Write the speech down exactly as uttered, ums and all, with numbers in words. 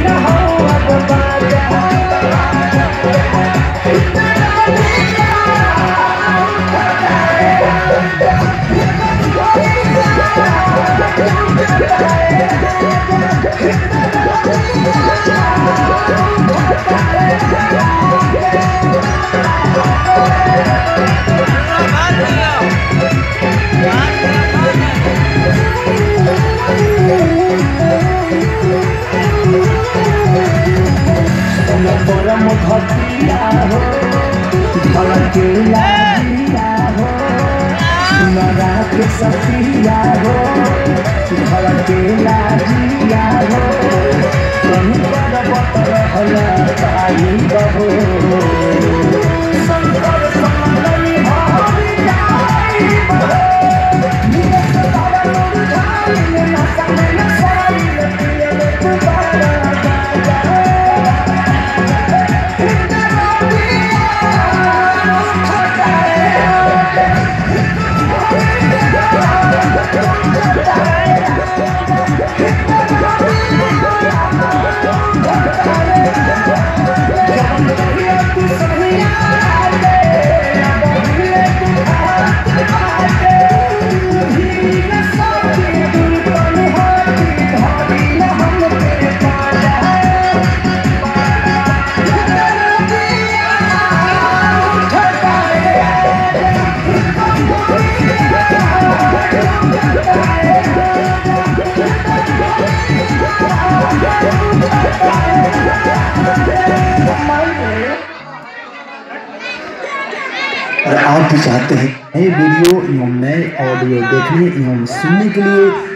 भतिया हो घर के लागिया हो सुनरा के सखिया हो घर के लागिया हो कहीं पर बतर हला पाई बहो संकर समानी हरि जाई बहो नियत तारा मुरझाई न सके न सारी लतिया तुम्हारा और आप भी चाहते हैं नए वीडियो एवं नए ऑडियो देखने एवं सुनने के लिए